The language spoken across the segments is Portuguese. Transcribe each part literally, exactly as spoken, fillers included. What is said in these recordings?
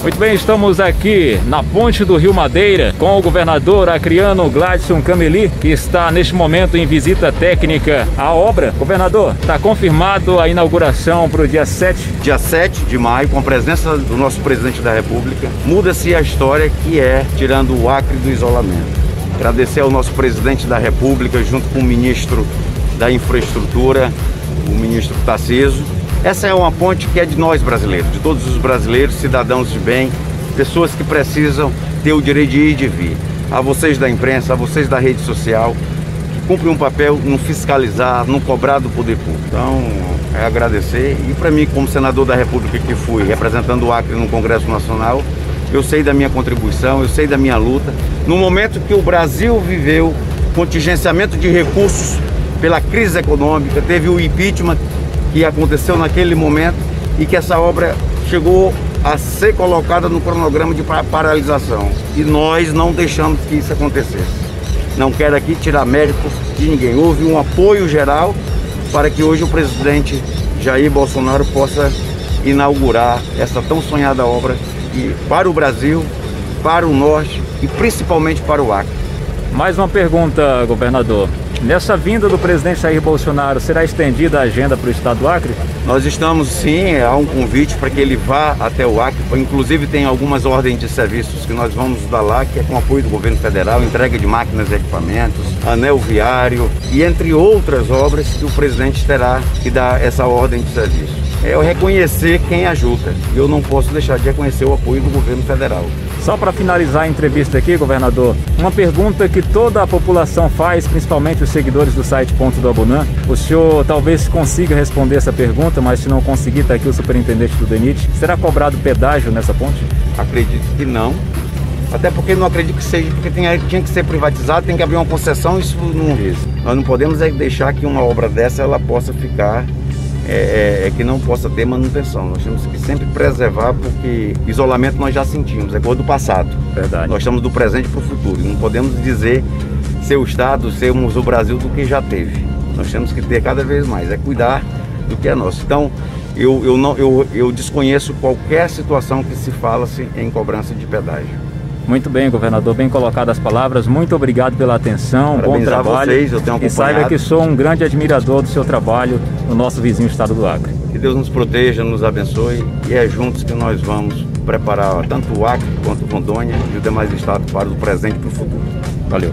Muito bem, estamos aqui na ponte do Rio Madeira com o governador acreano Gladson Cameli, que está neste momento em visita técnica à obra. Governador, está confirmado a inauguração para o dia sete? Dia sete de maio, com a presença do nosso presidente da República, muda-se a história que é tirando o Acre do isolamento. Agradecer ao nosso presidente da República, junto com o ministro da Infraestrutura, o ministro Tarcísio. Essa é uma ponte que é de nós brasileiros, de todos os brasileiros, cidadãos de bem, pessoas que precisam ter o direito de ir e de vir. A vocês da imprensa, a vocês da rede social, que cumprem um papel no fiscalizar, no cobrar do poder público. Então, é agradecer. E para mim, como senador da República que fui, representando o Acre no Congresso Nacional, eu sei da minha contribuição, eu sei da minha luta. No momento que o Brasil viveu contingenciamento de recursos pela crise econômica, teve o impeachment que aconteceu naquele momento e que essa obra chegou a ser colocada no cronograma de paralisação. E nós não deixamos que isso acontecesse. Não quero aqui tirar mérito de ninguém. Houve um apoio geral para que hoje o presidente Jair Bolsonaro possa inaugurar essa tão sonhada obra e para o Brasil, para o Norte e principalmente para o Acre. Mais uma pergunta, governador. Nessa vinda do presidente Jair Bolsonaro, será estendida a agenda para o estado do Acre? Nós estamos sim, há um convite para que ele vá até o Acre, inclusive tem algumas ordens de serviços que nós vamos dar lá, que é com apoio do governo federal, entrega de máquinas e equipamentos, anel viário e entre outras obras que o presidente terá que dar essa ordem de serviço. É eu reconhecer quem ajuda, e eu não posso deixar de reconhecer o apoio do governo federal. Só para finalizar a entrevista aqui, governador, uma pergunta que toda a população faz, principalmente os seguidores do site Ponto do Abunã. O senhor talvez consiga responder essa pergunta, mas se não conseguir, está aqui o superintendente do DENIT. Será cobrado pedágio nessa ponte? Acredito que não. Até porque não acredito que seja, porque tem, tinha que ser privatizado, tem que abrir uma concessão, isso não... Nós não podemos é deixar que uma obra dessa ela possa ficar... É, é, é que não possa ter manutenção. Nós temos que sempre preservar, porque isolamento nós já sentimos, é coisa do passado. Verdade. Nós estamos do presente para o futuro. Não podemos dizer ser o Estado, sermos o Brasil do que já teve. Nós temos que ter cada vez mais, é cuidar do que é nosso. Então, eu, eu, não, eu, eu desconheço qualquer situação que se fala-se em cobrança de pedágio. Muito bem, governador, bem colocadas as palavras. Muito obrigado pela atenção, bom trabalho. Vocês, eu tenho e saiba que sou um grande admirador do seu trabalho no nosso vizinho estado do Acre. Que Deus nos proteja, nos abençoe e é juntos que nós vamos preparar tanto o Acre quanto Rondônia e os demais estados para o presente e para o futuro. Valeu,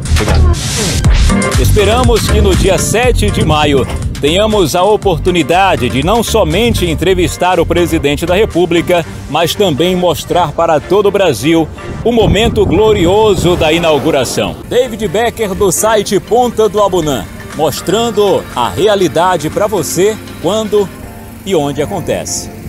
obrigado. Esperamos que no dia sete de maio tenhamos a oportunidade de não somente entrevistar o presidente da República, mas também mostrar para todo o Brasil o momento glorioso da inauguração. David Becker, do site Ponta do Abunã, mostrando a realidade para você quando e onde acontece.